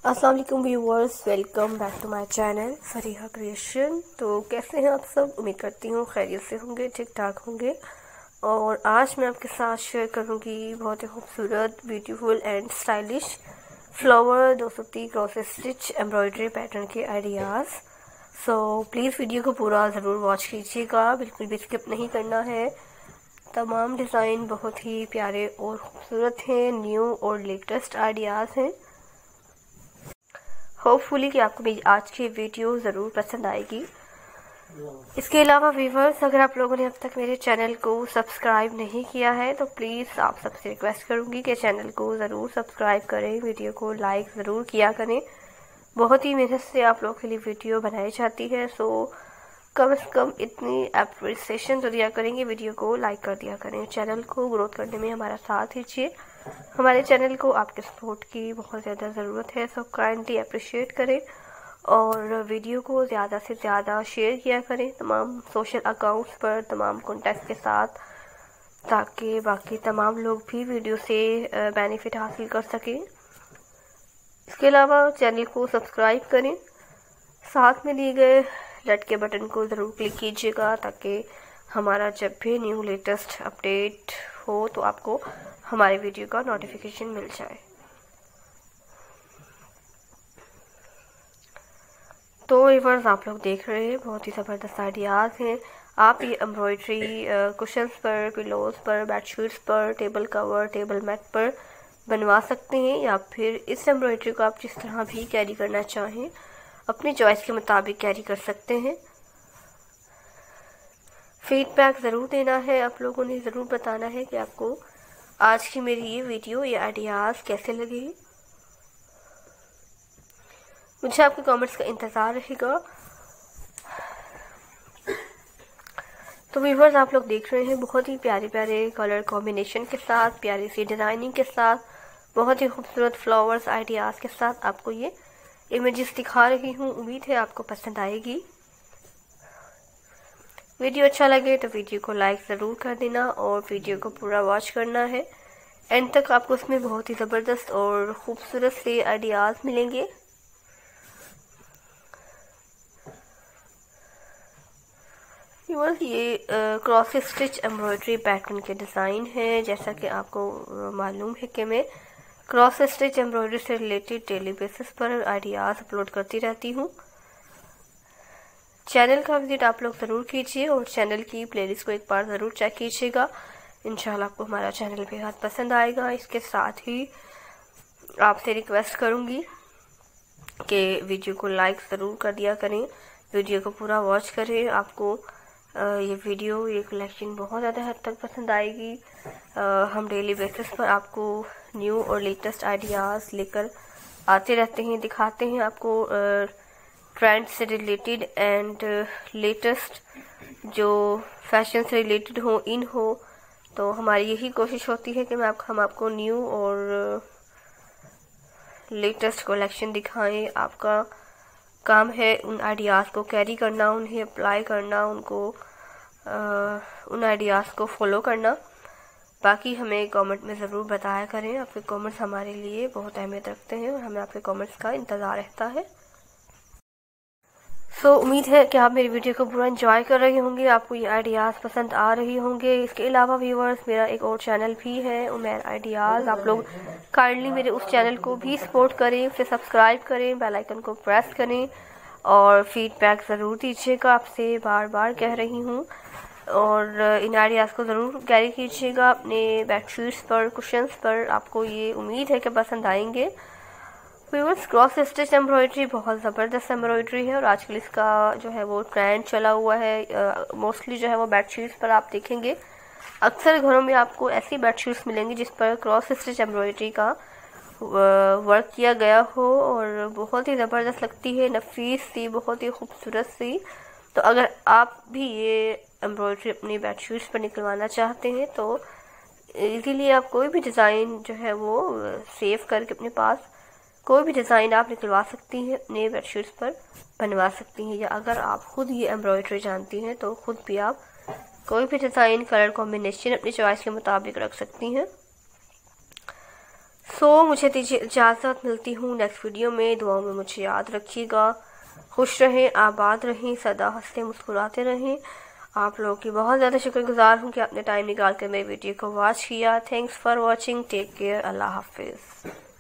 अस्सलाम वालेकुम viewers, welcome back to my channel Fariha creation. तो कैसे हैं आप सब? उम्मीद करती हूँ खैरियत से होंगे, ठीक ठाक होंगे। और आज मैं आपके साथ शेयर करूँगी बहुत ही खूबसूरत, beautiful and stylish flower 230 cross stitch embroidery pattern के आइडियाज़। सो प्लीज़ वीडियो को पूरा ज़रूर वॉच कीजिएगा, बिल्कुल भी स्किप नहीं करना है। तमाम डिज़ाइन बहुत ही प्यारे और ख़ूबसूरत हैं, न्यू और लेटेस्ट आइडियाज़ हैं। होपफुली कि आपको मेरी आज की वीडियो ज़रूर पसंद आएगी। इसके अलावा व्यूवर्स, अगर आप लोगों ने अब तक मेरे चैनल को सब्सक्राइब नहीं किया है तो प्लीज़ आप सबसे रिक्वेस्ट करूंगी कि चैनल को ज़रूर सब्सक्राइब करें, वीडियो को लाइक ज़रूर किया करें। बहुत ही मेहनत से आप लोगों के लिए वीडियो बनाई जाती है, सो कम से कम इतनी अप्रिसिएशन तो दिया करेंगे, वीडियो को लाइक कर दिया करें। चैनल को ग्रोथ करने में हमारा साथ दीजिए। हमारे चैनल को आपके सपोर्ट की बहुत ज़्यादा ज़रूरत है, सो काइंडली अप्रिशिएट करें और वीडियो को ज़्यादा से ज़्यादा शेयर किया करें तमाम सोशल अकाउंट्स पर, तमाम कॉन्टैक्ट के साथ, ताकि बाकी तमाम लोग भी वीडियो से बेनिफिट हासिल कर सकें। इसके अलावा चैनल को सब्सक्राइब करें, साथ में दिए गए रेड के बटन को ज़रूर क्लिक कीजिएगा ताकि हमारा जब भी न्यू लेटेस्ट अपडेट हो तो आपको हमारे वीडियो का नोटिफिकेशन मिल जाए। तो व्यूअर्स, आप लोग देख रहे हैं बहुत ही ज़बरदस्त आइडियाज़ हैं। आप ये एम्ब्रॉयडरी कुशन्स पर, पिलोज पर, बेडशीट्स पर, टेबल कवर, टेबल मैट पर बनवा सकते हैं, या फिर इस एम्ब्रॉयडरी को आप जिस तरह भी कैरी करना चाहें अपनी चॉइस के मुताबिक कैरी कर सकते हैं। फीडबैक ज़रूर देना है, आप लोगों ने ज़रूर बताना है कि आपको आज की मेरी ये वीडियो, ये आइडियाज़ कैसे लगे। मुझे आपके कमेंट्स का इंतज़ार रहेगा। तो व्यूअर्स, आप लोग देख रहे हैं बहुत ही प्यारे प्यारे कलर कॉम्बिनेशन के साथ, प्यारी सी डिज़ाइनिंग के साथ, बहुत ही खूबसूरत फ्लावर्स आइडियाज़ के साथ आपको ये इमेजेस दिखा रही हूँ। उम्मीद है आपको पसंद आएगी। वीडियो अच्छा लगे तो वीडियो को लाइक ज़रूर कर देना और वीडियो को पूरा वॉच करना है एंड तक। आपको उसमें बहुत ही ज़बरदस्त और ख़ूबसूरत से आइडियाज़ मिलेंगे। ये क्रॉस स्टिच एम्ब्रॉयडरी पैटर्न के डिज़ाइन है। जैसा कि आपको मालूम है कि मैं क्रॉस स्टिच एम्ब्रॉयडरी से रिलेटेड डेली बेसिस पर आइडियाज़ अपलोड करती रहती हूँ। चैनल का विजिट आप लोग ज़रूर कीजिए और चैनल की प्लेलिस्ट को एक बार ज़रूर चेक कीजिएगा। इंशाल्लाह आपको हमारा चैनल बेहद पसंद आएगा। इसके साथ ही आपसे रिक्वेस्ट करूँगी कि वीडियो को लाइक ज़रूर कर दिया करें, वीडियो को पूरा वॉच करें। आपको ये वीडियो, ये कलेक्शन बहुत ज़्यादा हद तक पसंद आएगी। हम डेली बेसिस पर आपको न्यू और लेटेस्ट आइडियाज़ लेकर आते रहते हैं, दिखाते हैं आपको ट्रेंड से रिलेटेड एंड लेटेस्ट जो फैशन से रिलेटेड हो, इन हो। तो हमारी यही कोशिश होती है कि हम आपको न्यू और लेटेस्ट कलेक्शन दिखाएं। आपका काम है उन आइडियाज़ को कैरी करना, उन्हें अप्लाई करना, उन आइडियाज़ को फॉलो करना। बाकी हमें कमेंट में ज़रूर बताया करें, आपके कमेंट्स हमारे लिए बहुत अहमियत रखते हैं और हमें आपके कमेंट्स का इंतज़ार रहता है। सो उम्मीद है कि आप मेरी वीडियो को पूरा एंजॉय कर रहे होंगे, आपको ये आइडियाज़ पसंद आ रही होंगे। इसके अलावा व्यूअर्स, मेरा एक और चैनल भी है, उमैर आइडियाज़। आप लोग काइंडली मेरे उस चैनल को भी सपोर्ट करें, उसे सब्सक्राइब करें, बेल आइकन को प्रेस करें और फीडबैक ज़रूर दीजिएगा। आपसे बार बार कह रही हूँ, और इन आइडियाज़ को ज़रूर कैरी कीजिएगा अपने बेडशीट्स पर, कुशन्स पर। आपको ये उम्मीद है कि पसंद आएंगे। व्यूअर्स, क्रॉस स्टिच एम्ब्रॉयडरी बहुत ज़बरदस्त एम्ब्रॉयडरी है और आजकल इसका जो है वो ट्रेंड चला हुआ है। मोस्टली जो है वो बेडशीट्स पर आप देखेंगे, अक्सर घरों में आपको ऐसी बेडशीट्स मिलेंगी जिस पर क्रॉस स्टिच एम्ब्रॉयडरी का वर्क किया गया हो और बहुत ही ज़बरदस्त लगती है, नफीस सी, बहुत ही खूबसूरत सी। तो अगर आप भी ये एम्ब्रॉयडरी अपनी बेडशीट्स पर निकलवाना चाहते हैं तो इजीली आप कोई भी डिज़ाइन जो है वो सेव करके अपने पास कोई भी डिज़ाइन आप निकलवा सकती हैं, अपने बेडशीट्स पर बनवा सकती हैं। या अगर आप खुद ये एम्ब्रॉयडरी जानती हैं तो खुद भी आप कोई भी डिज़ाइन, कलर कॉम्बिनेशन अपनी चॉइस के मुताबिक रख सकती हैं। मुझे दीजिए इजाज़त, मिलती हूँ नेक्स्ट वीडियो में। दुआओं में मुझे याद रखिएगा। खुश रहें, आबाद रहें, सदा हंसते मुस्कुराते रहें। आप लोगों की बहुत ज़्यादा शुक्रगुजार हूँ कि आपने टाइम निकाल कर मेरी वीडियो को वॉच किया। Thanks for watching, take care, अल्लाह हाफिज़।